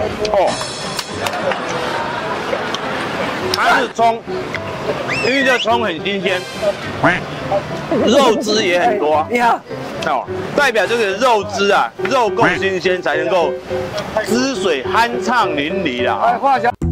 哦，它是葱，因为这葱很新鲜，肉汁也很多。 你好， 哦，代表这个肉汁啊，肉够新鲜才能够汁水酣畅淋漓啦。 哎，华小。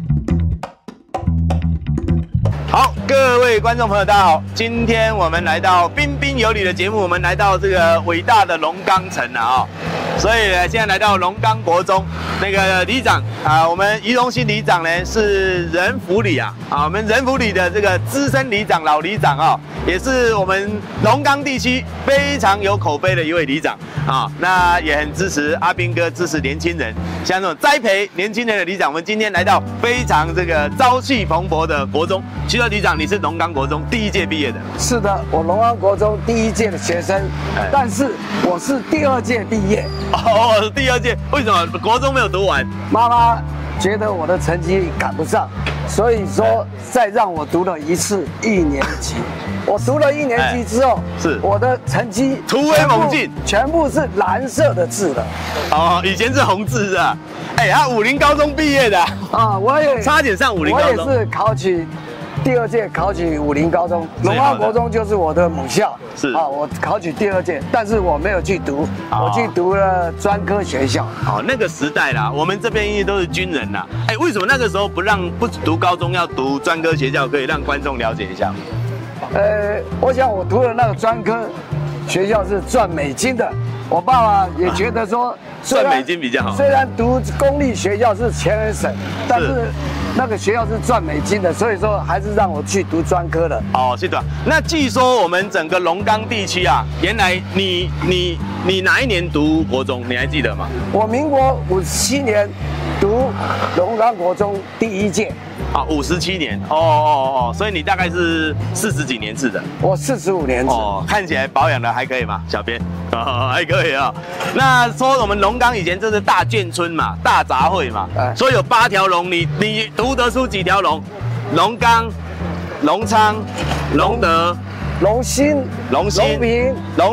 好，各位观众朋友，大家好！今天我们来到彬彬有礼的节目，我们来到这个伟大的龙岗城啊，所以呢，现在来到龙岗国中，那个里长啊，我们宜荣新里长呢是仁福里啊，我们仁福里的这个资深里长老里长啊，也是我们龙岗地区非常有口碑的一位里长啊，那也很支持阿彬哥，支持年轻人，像这种栽培年轻人的里长，我们今天来到非常这个朝气蓬勃的国中。徐里长，你是龙岗国中第1届毕业的？ 是的，我龙岗国中第1届的学生，但是我是第2届毕业。 哦，第2届，为什么国中没有读完？ 妈妈觉得我的成绩赶不上，所以说再让我读了一次1年级。我读了1年级之后，是我的成绩突飞猛进， 全部是蓝色的字了。 哦，以前是红字是吧？哎，他武陵高中毕业的啊，我也差点上武陵高中， 我也是考取。第2届考取武陵高中，龙岗国中就是我的母校。是啊，我考取第2届，但是我没有去读，我去读了专科学校。 哦，那个时代啦，我们这边因为都是军人啦。哎，为什么那个时候不读高中，要读专科学校？可以让观众了解一下。 我想我读的那个专科学校是赚美金的，我爸爸也觉得说赚美金比较好。 虽然读公立学校是钱很省，但是那个学校是赚美金的，所以说还是让我去读专科的。 哦，是的。那据说我们整个龙岗地区啊，原来你哪一年读国中？你还记得吗？ 我民国57年读龙岗国中第1届。 啊，57年。哦，所以你大概是40几年次的。 我45年次。哦， 看起来保养的还可以吗，小编？哦，还可以啊。那说我们龙岗以前这是大眷村嘛，大杂烩嘛，所以有8条龙，你读得出几条龙？龙岗、龙昌、龙德、 龙兴、 龙平、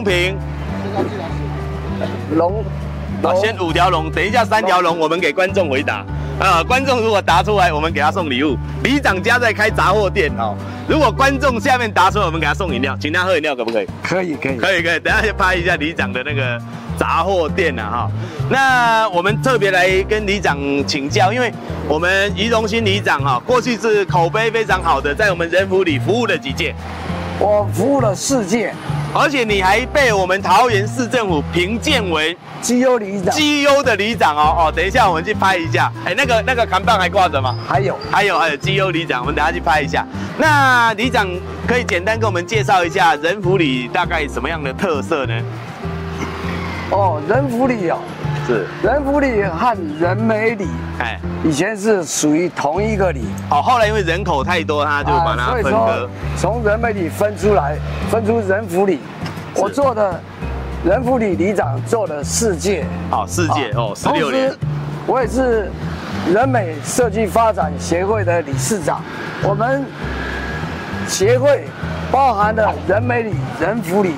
先5条龙，等一下3条龙，我们给观众回答。观众如果答出来，我们给他送礼物。里长家在开杂货店哦，如果观众下面答出来，我们给他送饮料，请他喝饮料可不可以？ 可以。 等一下就拍一下里长的那个杂货店哈。那我们特别来跟里长请教，因为我们宜荣新里长哈，过去是口碑非常好的，在我们仁福里服务了几届？ 我服务了4届。 而且你还被我们桃园市政府评鉴为绩优里长， 绩优的里长哦。等一下我们去拍一下。哎，那个看板还挂着吗？ 还有绩优里长，我们等下去拍一下。那里长可以简单跟我们介绍一下仁福里大概什么样的特色呢？ 哦，仁福里哦，是仁福里和仁美里，以前是属于同一个里。哦， 后来因为人口太多，他就把它分割， 从仁美里分出仁福里。我做的仁福里里长做了4届。好 ，4届哦，16年。 我也是仁美社区发展协会的理事长。我们协会包含了仁美里、仁福里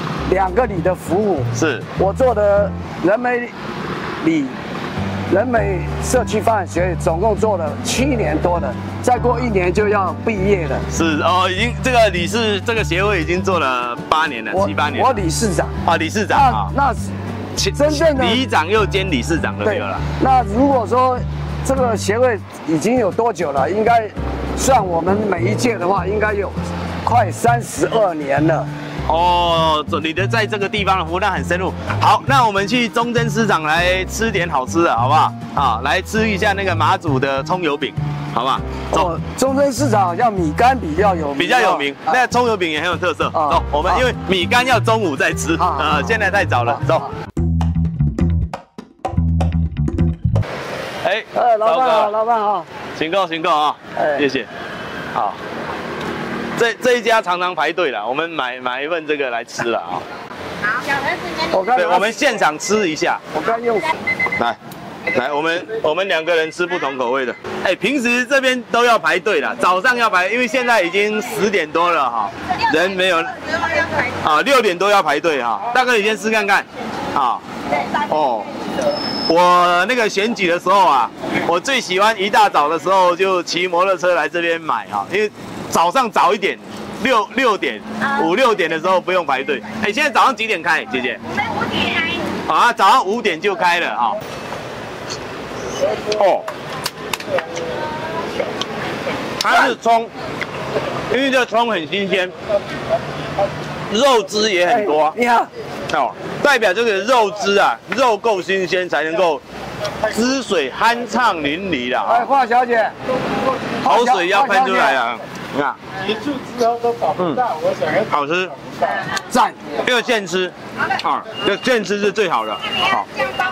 2个里的服务。是我做的仁美里。仁美社区发展协会总共做了7年多了，再过1年就要毕业了。是哦， 已经这个协会已经做了8年了，7、8年。 我理事长啊，理事长啊， 那真正的里长又兼理事长都有了。 那如果说这个协会已经有多久了？应该算我们每一届的话，应该有快32年了。 哦，你的在这个地方的服务量很深入。好，那我们去中正市场来吃点好吃的，好不好？好，来吃一下那个马祖的葱油饼，好不好？走， 中正市场好像米干比较有名，那葱油饼也很有特色。走，我们因为米干要中午再吃，现在太早了，走。 老板好，老板好， 请购啊，谢谢。好。这一家常常排队了，我们买一份这个来吃了啊。好，对，我们现场吃一下。我刚用来，我们2个人吃不同口味的。哎，平时这边都要排队了，早上要排，因为现在已经10点多了哈，人没有。啊，6点多要排队哈。大哥，你先吃看看。啊。哦。 我那个选举的时候啊，我最喜欢一大早的时候就骑摩托车来这边买啊，因为早上早一点，6点5、6点的时候不用排队。哎，现在早上几点开，姐姐？ 我们5点开。 啊，早上5点就开了啊。哦，它是葱，因为这葱很新鲜，肉汁也很多。 你好， 哦，代表这个肉汁啊，肉够新鲜才能够汁水酣畅淋漓啦。 哎，华小姐， 口水要喷出来了，你看， 结束之后都找不到，我想要好吃， 赞。 因为现吃啊，这现吃是最好的。好，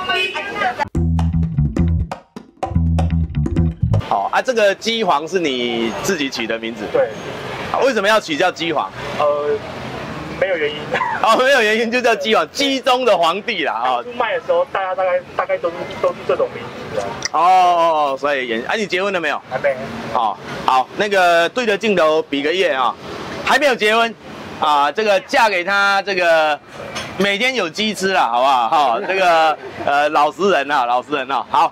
好啊，这个鸡皇是你自己取的名字？ 对， 为什么要取叫鸡皇？ 没有原因。 哦，没有原因就叫鸡皇，鸡中的皇帝啦。哦， 出卖的时候，大家大概都是这种名字啊。 哦，所以你结婚了没有？ 还没。 哦，好，那个对着镜头比个耶啊，还没有结婚啊，这个嫁给他，这个每天有鸡吃了，好不好？好，这个老实人啊，老实人啊，好。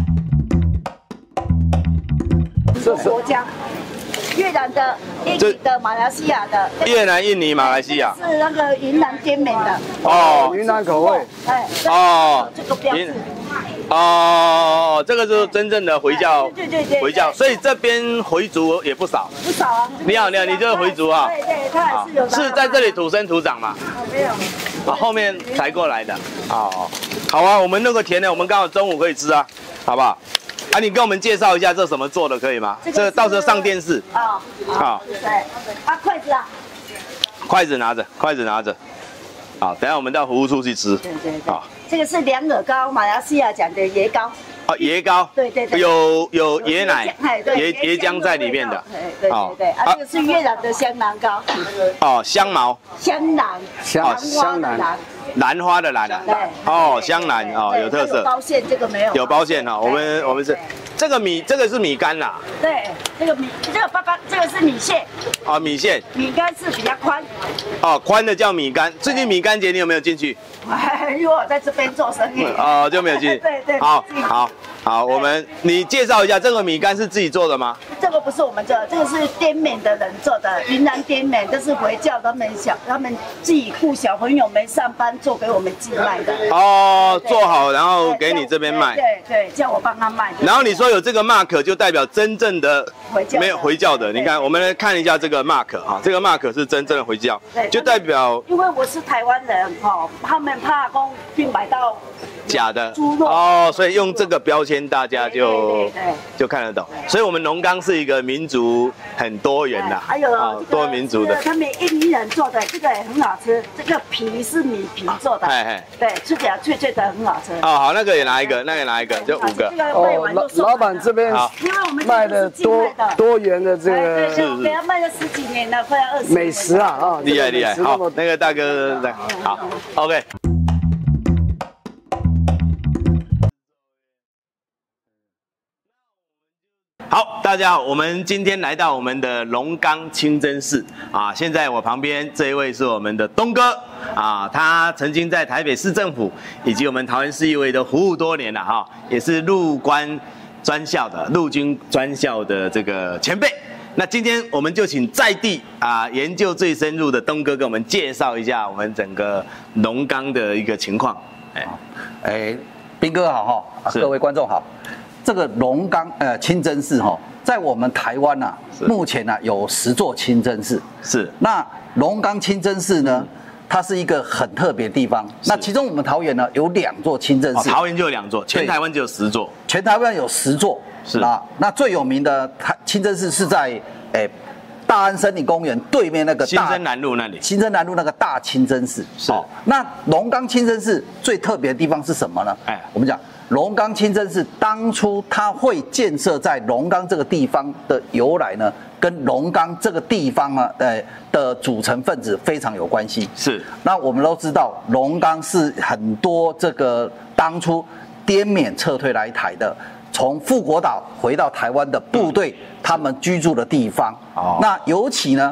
国家，越南的、印尼的、马来西亚的。 越南、印尼、马来西亚。 是那个云南滇缅的。 哦， 云南口味。 哎。 哦。 这个标志。 哦，这个就是真正的回教。 对。 回教，所以这边回族也不少。 不少啊。 你好，你就是回族啊？ 对，他还是有。 是在这里土生土长吗？ 没有。 啊，后面才过来的。哦，好啊，我们那个田呢，我们刚好中午可以吃啊，好不好？啊，你跟我们介绍一下这什么做的可以吗？这到时候上电视。 啊。好。对。啊，筷子啊。 筷子拿着，筷子拿着。好，等下我们到服务处去吃。 对。好。这个是凉耳糕，马来西亚讲的椰糕。 哦，椰糕。 对。 有椰奶、椰浆在里面的。 对。啊，这个是越南的香囊糕。哦， 香茅。 香囊。 香囊。 兰花的兰啊。 对。 哦，香兰哦，有特色。 有包馅，这个没有。 有包馅哈，我们是这个是米干啦。 对，这个是米线。 哦，米线。 米干是比较宽。 哦，宽的叫米干。最近米干节你有没有进去？ 因为我在这边做生意。 哦，就没有进去。 对。 好，你介绍一下这个米干是自己做的吗？ 这个不是我们做的，这个是滇缅的人做的，云南滇缅，这是回教他们自己雇小朋友没上班做给我们寄卖的。 哦，做好然后给你这边卖。 对，叫我帮他卖。 然后你说有这个 mark 就代表真正的没有回教的。你看，我们来看一下这个 mark 啊，这个 mark 是真正的回教，就代表。 因为我是台湾人哈，他们怕公去买到。 假的猪肉哦，所以用这个标签大家就看得懂。所以我们龙岗是一个民族很多元的， 还有多民族的。 他们印尼人做的这个也很好吃，这个皮是米皮做的，对，吃起来脆脆的，很好吃。 哦，好，那个也拿一个，就5个。 哦，老板这边卖的多元的这个， 对，给他卖了10几年了，快要20年。 美食啊， 厉害。好，那个大哥在，好 ，OK。好，大家好，我们今天来到我们的龙岗清真寺啊。现在我旁边这一位是我们的东哥啊，他曾经在台北市政府以及我们桃园市议会都服务多年了哈，也是陆军专校的这个前辈。那今天我们就请在地研究最深入的东哥给我们介绍一下我们整个龙岗的一个情况。 彬哥好哈，各位观众好。这个龙岗清真寺哈，在我们台湾目前有10座清真寺。是。那龙岗清真寺呢，它是一个很特别的地方。那其中我们桃园呢有2座清真寺。 桃园就有2座，全台湾就有10座。 全台湾有10座。是啊。那最有名的清真寺是在大安森林公园对面那个新生南路那里。 新生南路那个大清真寺。是。那龙岗清真寺最特别的地方是什么呢？我们讲。龙岗清真寺当初它会建设在龙岗这个地方的由来呢，跟龙岗这个地方的组成分子非常有关系。是。那我们都知道，龙岗是很多这个当初滇缅撤退来台的，从富国岛回到台湾的部队，他们居住的地方。那尤其呢，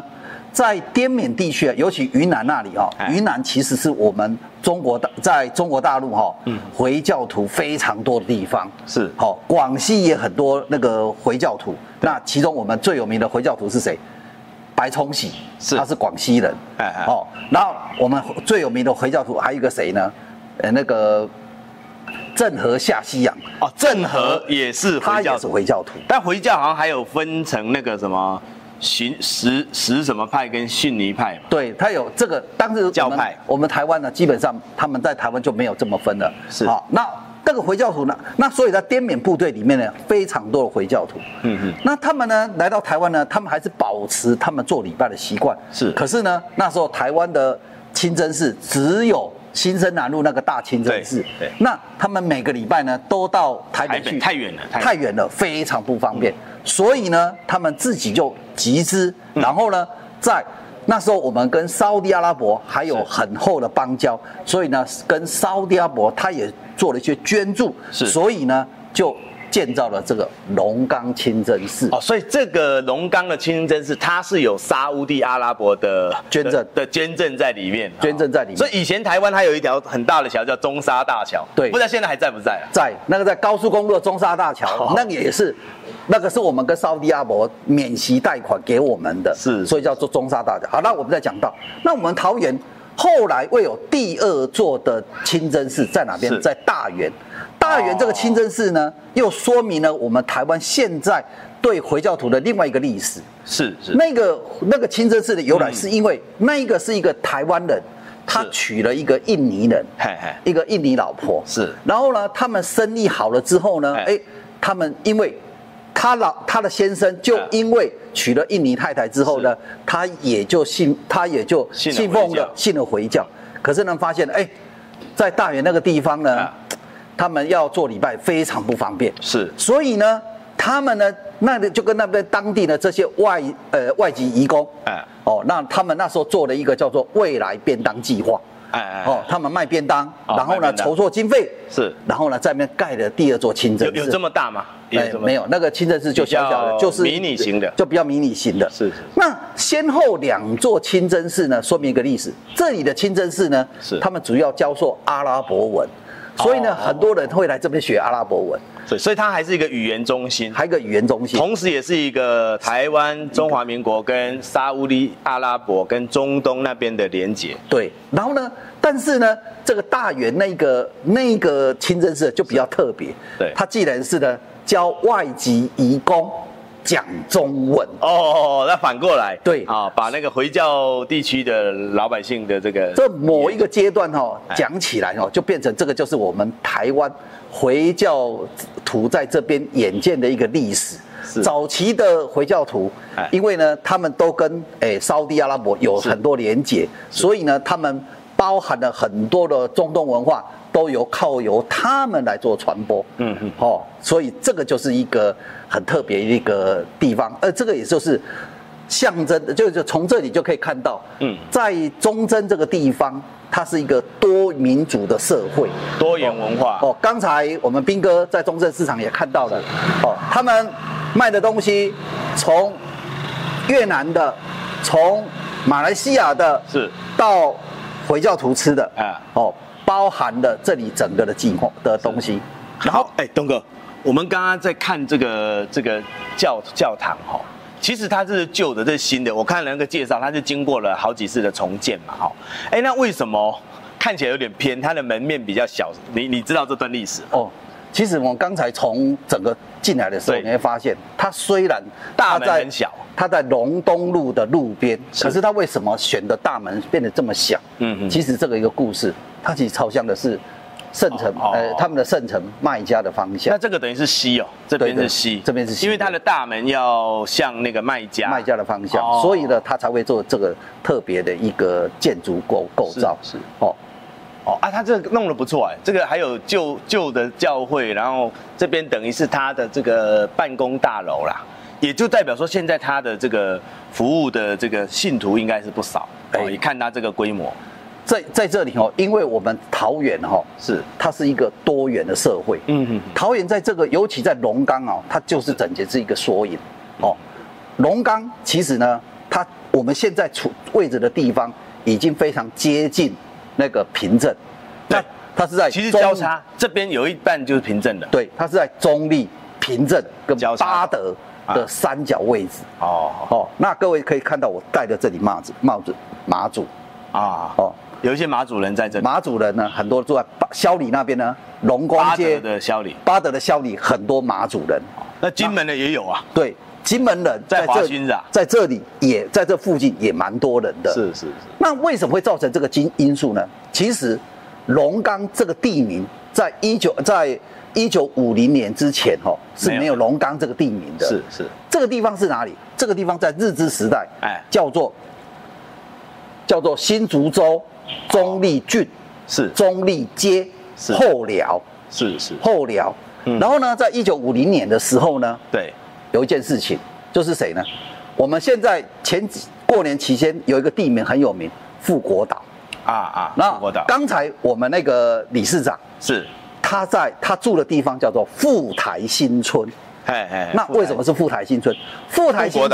在滇缅地区啊，尤其云南那里哈，云南其实是我们在中国大陆哈，回教徒非常多的地方。是，好，广西也很多那个回教徒。那其中我们最有名的回教徒是谁？白崇禧，他是广西人。哦，然后我们最有名的回教徒还有一个谁呢？那个郑和下西洋。哦，郑和也是回教徒，他也是回教徒。但回教好像还有分成那个什么。什什么派跟逊尼派嘛？对，他有这个，当时教派。我们台湾呢，基本上他们在台湾就没有这么分了。是好，那这个回教徒呢，那所以在滇缅部队里面呢，非常多的回教徒。那他们呢来到台湾呢，他们还是保持他们做礼拜的习惯。是，可是呢，那时候台湾的清真寺只有新生南路那个大清真寺。对，那他们每个礼拜呢都到台北去，太远了，非常不方便。所以呢，他们自己就集资，然后呢，在那时候我们跟沙烏地阿拉伯还有很厚的邦交，所以呢，跟沙烏地阿拉伯他也做了一些捐助，所以呢，就建造了这个龙冈清真寺。哦，所以这个龙冈的清真寺，它是有沙烏地阿拉伯的捐赠在里面，所以以前台湾还有一条很大的桥叫中沙大桥，对，不知道现在还在不在？在，那个在高速公路的中沙大桥，那个也是。那个是我们跟沙烏地阿拉伯免息贷款给我们的，是，所以叫做中沙大桥。好，那我们再讲到，那我们桃园后来会有第二座的清真寺在哪边？在大园。大园这个清真寺呢，又说明了我们台湾现在对回教徒的另外一个历史。是，那个清真寺的由来是因为那个是一个台湾人。他娶了一个印尼人，一个印尼老婆。是，然后呢，他们生意好了之后呢，他们因为他的先生就因为娶了印尼太太之后呢，他也就信了回教。可是呢，发现在大园那个地方呢，他们要做礼拜非常不方便。是，所以呢，他们呢，那就跟那边当地的这些外籍移工，那他们那时候做了一个叫做未来便当计划。他们卖便当，然后呢筹措经费，是，然后呢在那边盖了第二座清真寺。有这么大吗？没有，那个清真寺就小小的，就是迷你型的，就比较迷你型的。是。那先后2座清真寺呢，说明一个历史。这里的清真寺呢，是他们主要教授阿拉伯文，所以呢很多人会来这边学阿拉伯文。所以它还是一个语言中心，还有一个语言中心，同时也是一个台湾、中华民国跟沙烏地阿拉伯跟中东那边的连结。对，然后呢，但是呢，这个大园那个清真寺就比较特别，对，它既然是呢教外籍移工讲中文。哦，那反过来，对啊，把那个回教地区的老百姓的这某一个阶段讲起来就变成这个就是我们台湾回教徒在这边演见的一个历史。早期的回教徒，因为呢他们都跟沙烏地阿拉伯有很多连结，所以呢他们包含了很多的中东文化都靠由他们来做传播。所以这个就是一个很特别的一个地方，这个也就是象征的，就从这里就可以看到，在忠贞这个地方，它是一个多民族的社会，多元文化。刚才我们彬哥在中正市场也看到了，他们卖的东西从越南的，从马来西亚的，是到回教徒吃的，包含了这里整个的计划的东西。然后，东哥，我们刚刚在看这个教堂其实它是旧的，这是新的。我看了那个介绍，它是经过了好几次的重建嘛，那为什么看起来有点偏？它的门面比较小，你知道这段历史？其实我刚才从整个进来的时候，你会发现，它虽然大门很小，它在龙东路的路边，可是它为什么选的大门变得这么小？其实这个一个故事，它其实朝向的是圣城，他们的圣城麦加的方向。那这个等于是西这边是西，这边是西，因为它的大门要向那个麦加的方向，所以呢，它才会做这个特别的一个建筑构造。是它这个弄得不错这个还有旧的教会，然后这边等于是它的这个办公大楼啦，也就代表说现在它的这个服务的这个信徒应该是不少。你看它这个规模。在这里因为我们桃园它是一个多元的社会。桃园在这个，尤其在龙冈它就是整洁是一个缩影。龙冈其实呢，它我们现在位置的地方已经非常接近那个平镇。那它是在其实交叉这边有一半就是平镇的。 对，它是在中立、平镇跟八德的三角位置。那各位可以看到我戴的这里帽子马祖啊。 有一些马祖人在这里。 马祖人呢，很多住在萧里那边呢，龙光街巴德的萧里很多马祖人。 那金门的也有啊。 对，金门人在华勋是吧？ 在这里也在这附近也蛮多人的。 是。 那为什么会造成这个因素呢？其实龙岗这个地名在1950年之前是没有龙岗这个地名的。 是。 这个地方是哪里？这个地方在日治时代，叫做新竹州中立郡，是中立街后寮，是后寮。然后呢，在1950年的时候呢，对，有一件事情，就是谁呢？我们现在过年期间有一个地名很有名，富国岛那刚才我们那个理事长是他住的地方叫做富台新村。那为什么是富台新村？富台新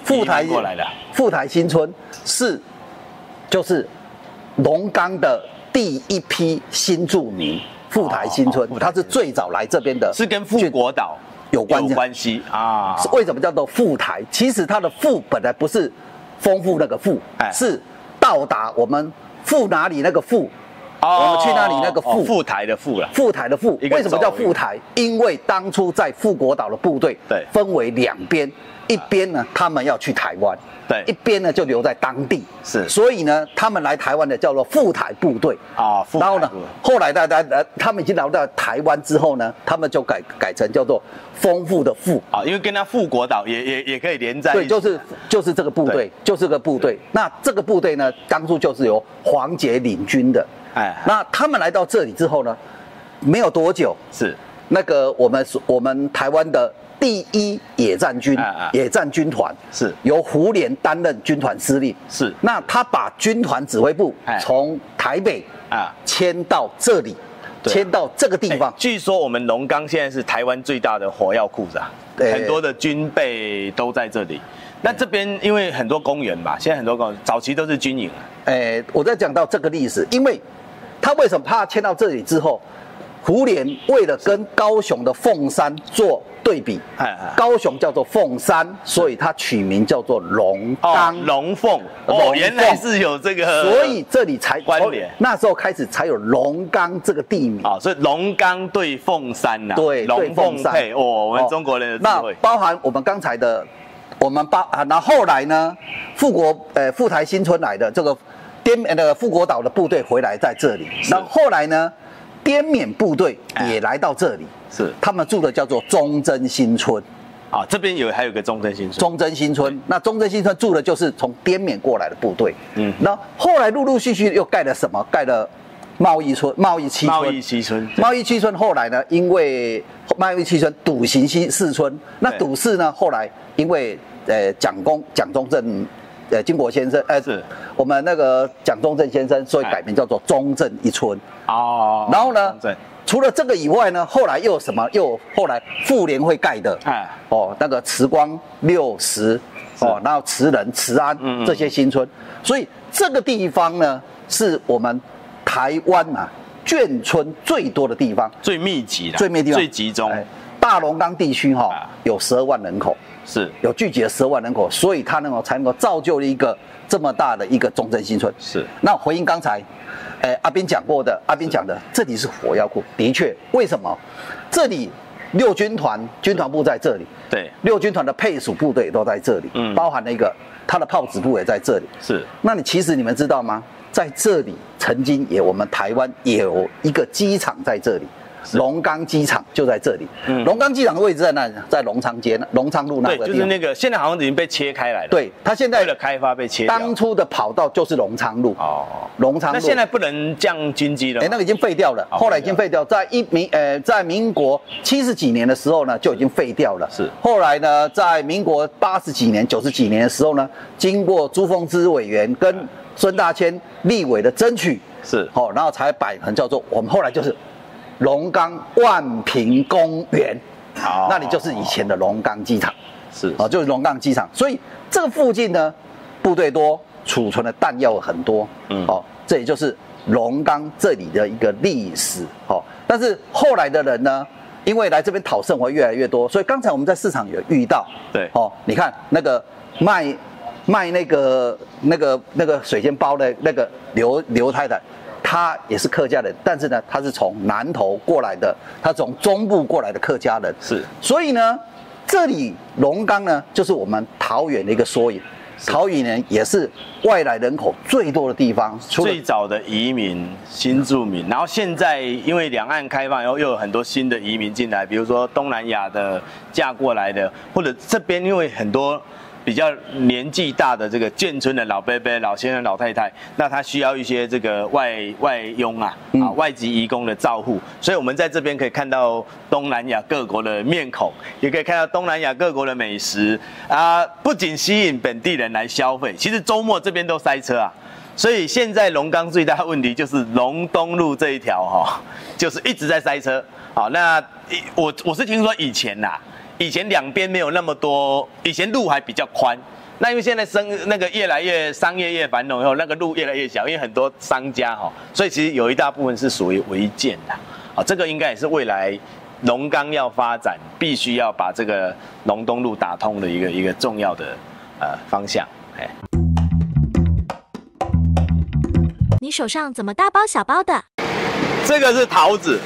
村就是龙岗的第一批新住民。富台新村，它是最早来这边的， 是跟富国岛有关系啊。 为什么叫做富台？其实它的富本来不是丰富那个富，是到达我们富哪里那个富，我们去哪里那个富。 富台的富了。 富台的富，为什么叫富台？因为当初在富国岛的部队，分为两边，一边呢他们要去台湾。对，一边呢就留在当地，是，所以呢，他们来台湾的叫做富台部队啊。然后呢，后来他们已经来到台湾之后呢，他们就改成叫做丰富的富啊， 因为跟他富国岛也可以连在一起。 对，就是这个部队，就是个部队。那这个部队呢，当初就是由黄杰领军的。那他们来到这里之后呢，没有多久，是那个我们台湾的第一野战军团是由胡琏担任军团司令，是那他把军团指挥部从台北迁到这里，迁到这个地方。 据说我们龙岗现在是台湾最大的火药库是吧？很多的军备都在这里。那这边因为很多公园吧，现在很多公园早期都是军营。 我在讲到这个历史，因为他为什么怕迁到这里之后？胡琏为了跟高雄的凤山做对比，高雄叫做凤山，所以它取名叫做龙岗。 龙凤原来是有这个， 所以这里才关联。那时候开始才有龙岗这个地名所以龙岗对凤山呐， 对， 龙凤配我们中国人的智慧。 那包含我们刚才的，那后来呢，富台新村来的这个富国岛的部队回来在这里，那后来呢？滇缅部队也来到这里，是他们住的叫做忠贞新村， 这边还有个忠贞新村。 忠贞新村，那忠贞新村住的就是从滇缅过来的部队。那后来陆陆续续又盖了什么？盖了贸易七村。后来呢，因为贸易七村笃行四村，那笃四呢，后来因为蒋中正。金国先生，是我们那个蒋中正先生，所以改名叫做中正一村。然后呢，除了这个以外呢，后来又有什么？后来妇联会盖的，那个慈光60，然后慈仁、慈安这些新村，所以这个地方呢，是我们台湾眷村最多的地方， 最密集的， 最集中。 大龙岗地区有12万人口。是有聚集了12万人口，所以它才能够造就一个这么大的一个忠贞新村。是那回应刚才，阿斌讲的，这里是火药库，的确，为什么？这里6军团军团部在这里，对，6军团的配属部队也都在这里，包含了一个他的炮指部也在这里。是，那其实你们知道吗？在这里曾经我们台湾也有一个机场在这里。龙岗机场就在这里，龙岗机场的位置在那里，在龙昌路那个地方。 对，就是那个现在好像已经被切开来了。 对，它现在为了开发被切掉。 当初的跑道就是龙昌路。龙昌路。 那现在不能降军机了。 那个已经废掉了，后来已经废掉，在民国70几年的时候呢，就已经废掉了。是。后来呢，在民国80几年、90几年的时候呢，经过朱凤芝委员跟孙大千立委的争取，是然后才摆成叫做我们后来就是。龙岗万平公园，那里就是以前的龙岗机场，是就是龙岗机场。所以这个附近呢， 部队多，储存的弹药很多，这也就是龙岗这里的一个历史，但是后来的人呢，因为来这边讨生活越来越多，所以刚才我们在市场有遇到， 对， 你看那个卖那个水煎包的那个刘太太，她也是客家人，但是呢，她是从南投过来的，她从中部过来的客家人， 是， 所以呢，这里龙岗呢，就是我们桃园的一个缩影。桃园呢也是外来人口最多的地方， 最早的移民新住民，然后现在因为两岸开放以后，又有很多新的移民进来，比如说东南亚的嫁过来的，或者这边因为很多比较年纪大的这个眷村的老伯伯、老先生、老太太，那他需要一些这个外佣啊，外籍移工的照护，所以我们在这边可以看到东南亚各国的面孔，也可以看到东南亚各国的美食啊，不仅吸引本地人来消费，其实周末这边都塞车啊。所以现在龙岗最大的问题就是龙东路这一条就是一直在塞车。好，那我是听说以前两边没有那么多，以前路还比较宽。那因为现在那个越来越商业越繁荣以后，那个路越来越小，因为很多商家所以其实有一大部分是属于违建的。这个应该也是未来龙岗要发展，必须要把这个龙东路打通的一个重要的方向。 你手上怎么大包小包的？ 这个是桃子。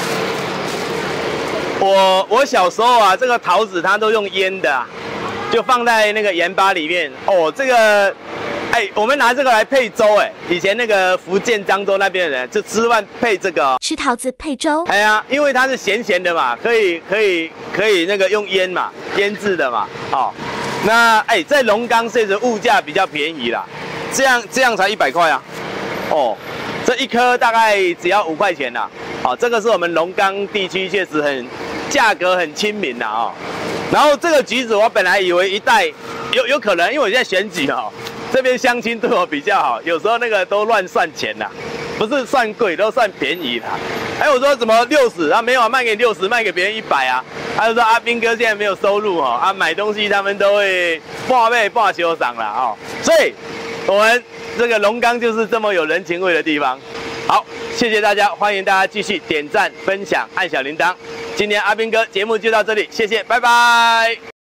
我小时候这个桃子它都用腌的就放在那个盐巴里面。这个，我们拿这个来配粥。以前那个福建漳州那边的人就吃饭配这个吃桃子配粥。 因为它是咸咸的嘛，可以那个用腌嘛，腌制的嘛。那在龙岗确实物价比较便宜啦，这样才100块啊。这一颗大概只要5块钱啦。这个是我们龙岗地区确实价格很亲民啦。然后这个橘子我本来以为一袋有可能，因为我现在选举这边乡亲对我比较好，有时候那个都乱算钱啦，不是算贵都算便宜啦。我说怎么60？没有卖给60，卖给别人100啊。他就说阿兵哥现在没有收入买东西他们都会半卖半修赏啦所以我们这个龙岗就是这么有人情味的地方。好，谢谢大家，欢迎大家继续点赞、分享、按小铃铛。今天阿兵哥节目就到这里，谢谢，拜拜。